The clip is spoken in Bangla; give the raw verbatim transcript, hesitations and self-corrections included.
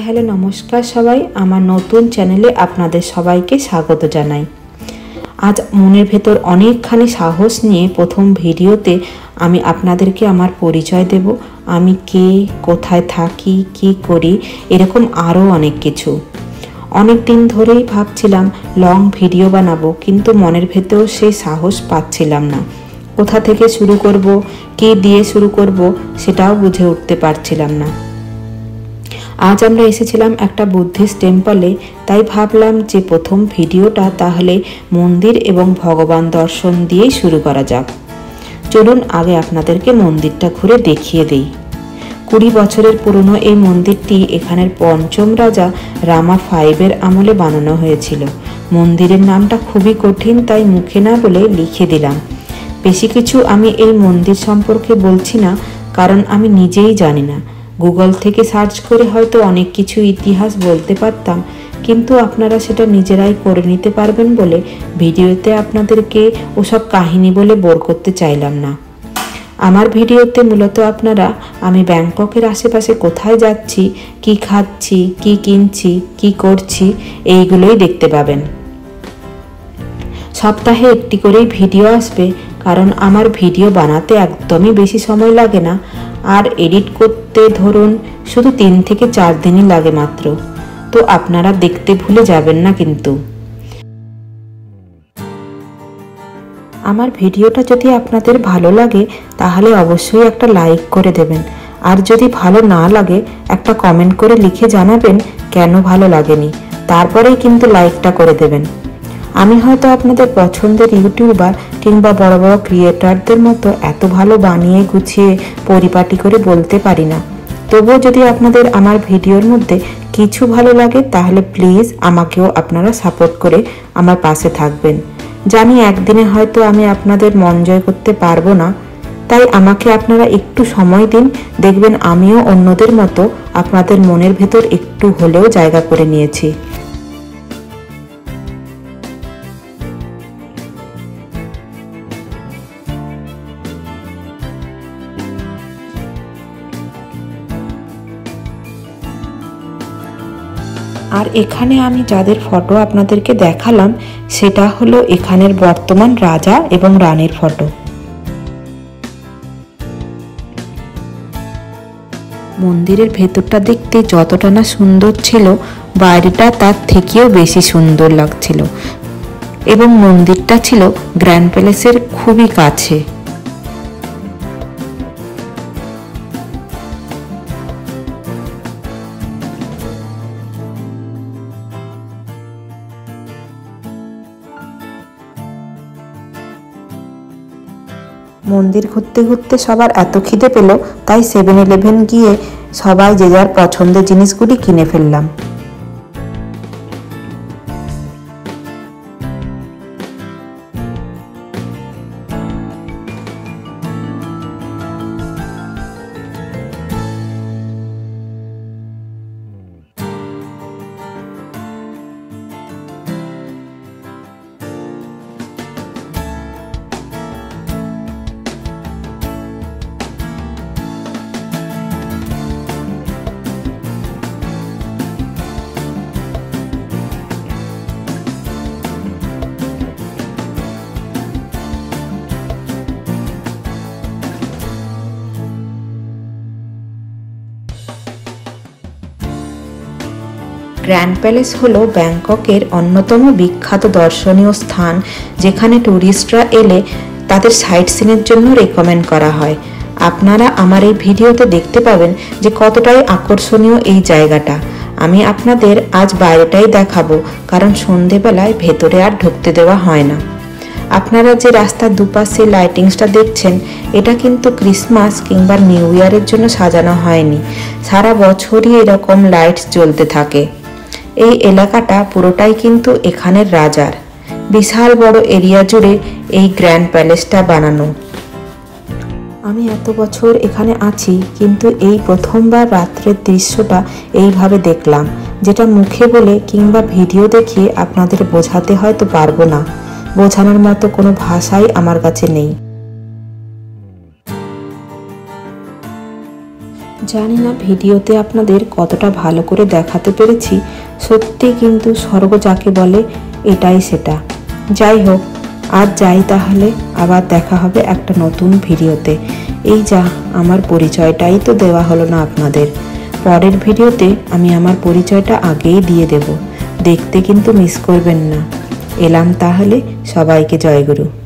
হ্যালো নমস্কার সবাই, আমার নতুন চ্যানেলে আপনাদের সবাইকে স্বাগত জানাই। আজ মনের ভেতর অনেকখানি সাহস নিয়ে প্রথম ভিডিওতে আমি আপনাদেরকে আমার পরিচয় দেব। আমি কে, কোথায় থাকি, কি করি, এরকম আরও অনেক কিছু। অনেক দিন ধরেই ভাবছিলাম লং ভিডিও বানাবো, কিন্তু মনের ভেতর সেই সাহস পাচ্ছিলাম না। কোথা থেকে শুরু করব, কে দিয়ে শুরু করব, সেটাও বুঝে উঠতে পারছিলাম না। আজ আমরা এসেছিলাম একটা বুদ্ধিস্ট টেম্পলে, তাই ভাবলাম যে প্রথম ভিডিওটা তাহলে মন্দির এবং ভগবান দর্শন দিয়েই শুরু করা যাক। চলুন আগে আপনাদেরকে মন্দিরটা ঘুরে দেখিয়ে দিই। কুড়ি বছরের পুরনো এই মন্দিরটি এখানের পঞ্চম রাজা রামা ফাইভের আমলে বানানো হয়েছিল। মন্দিরের নামটা খুবই কঠিন, তাই মুখে না বলে লিখে দিলাম। বেশি কিছু আমি এই মন্দির সম্পর্কে বলছি না, কারণ আমি নিজেই জানি না। গুগল থেকে সার্চ করে হয়তো অনেক কিছু ইতিহাস বলতে পারতাম, কিন্তু আপনারা সেটা নিজেরাই করে নিতে পারবেন বলে ভিডিওতে আপনাদেরকে ওসব কাহিনী বলে বোর করতে চাইলাম না। আমার ভিডিওতে মূলত আপনারা আমি ব্যাংককের আশেপাশে কোথায় যাচ্ছি, কি খাচ্ছি, কি কিনছি, কি করছি, এইগুলোই দেখতে পাবেন। সপ্তাহে একটি করেই ভিডিও আসবে, কারণ আমার ভিডিও বানাতে একদমই বেশি সময় লাগে না, আর এডিট করতে ধরুন শুধু তিন থেকে চার দিনই লাগে মাত্র। তো আপনারা দেখতে ভুলে যাবেন না কিন্তু। আমার ভিডিওটা যদি আপনাদের ভালো লাগে তাহলে অবশ্যই একটা লাইক করে দেবেন, আর যদি ভালো না লাগে একটা কমেন্ট করে লিখে জানাবেন কেন ভালো লাগেনি, তারপরেই কিন্তু লাইকটা করে দেবেন। আমি হয়তো আপনাদের পছন্দের ইউটিউবার কিংবা বড় বড় ক্রিয়েটরদের মতো এত ভালো বানিয়ে গুছিয়ে পরিপাটি করে বলতে পারি না, তবুও যদি আপনাদের আমার ভিডিওর মধ্যে কিছু ভালো লাগে তাহলে প্লিজ আমাকেও আপনারা সাপোর্ট করে আমার পাশে থাকবেন। জানি একদিনে হয়তো আমি আপনাদের মন জয় করতে পারবো না, তাই আমাকে আপনারা একটু সময় দিন, দেখবেন আমিও অন্যদের মতো আপনাদের মনের ভেতর একটু হলেও জায়গা করে নিয়েছি। আর এখানে আমি যাদের ফটো আপনাদেরকে দেখালাম সেটা হলো এখানের বর্তমান রাজা এবং রানীর ফটো। মন্দিরের ভেতরটা দেখতে যতটা না সুন্দর ছিল, বাইরেটা তার থেকেও বেশি সুন্দর লাগছিল, এবং মন্দিরটা ছিল গ্র্যান্ড প্যালেসের খুবই কাছে। মন্দির ঘুরতে ঘুরতে সবার এত খিদে পেল, তাই সেভেন ইলেভেন গিয়ে সবাই যে যার পছন্দের জিনিসগুলি কিনে ফেললাম। গ্র্যান্ড প্যালেস হলো ব্যাংককের অন্যতম বিখ্যাত দর্শনীয় স্থান, যেখানে ট্যুরিস্টরা এলে তাদের সাইট সিনের জন্য রেকমেন্ড করা হয়। আপনারা আমার এই ভিডিওতে দেখতে পাবেন যে কতটাই আকর্ষণীয় এই জায়গাটা। আমি আপনাদের আজ বাইরেটাই দেখাবো, কারণ সন্ধেবেলায় ভেতরে আর ঢুকতে দেওয়া হয় না। আপনারা যে রাস্তার দুপাশে লাইটিংসটা দেখছেন, এটা কিন্তু ক্রিসমাস কিংবা নিউ ইয়ারের জন্য সাজানো হয়নি, সারা বছরই এরকম লাইটস জ্বলতে থাকে। এই এলাকাটা পুরোটাই কিন্তু এখানের রাজার। বিশাল বড় এরিয়া জুড়ে এই গ্র্যান্ড প্যালেসটা বানানো। আমি এত বছর এখানে আছি, কিন্তু এই প্রথমবার রাত্রের দৃশ্যটা এইভাবে দেখলাম, যেটা মুখে বলে কিংবা ভিডিও দেখিয়ে আপনাদের বোঝাতে হয়তো পারবো না। বোঝানোর মতো কোনো ভাষাই আমার কাছে নেই। জানি না ভিডিওতে আপনাদের কতটা ভালো করে দেখাতে পেরেছি। সত্যি কিন্তু স্বর্গ যাকে বলে এটাই সেটা। যাই হোক, আজ যাই তাহলে, আবার দেখা হবে একটা নতুন ভিডিওতে। এই যা, আমার পরিচয়টাই তো দেওয়া হলো না আপনাদের। পরের ভিডিওতে আমি আমার পরিচয়টা আগেই দিয়ে দেব, দেখতে কিন্তু মিস করবেন না। এলাম তাহলে, সবাইকে জয়গুরু।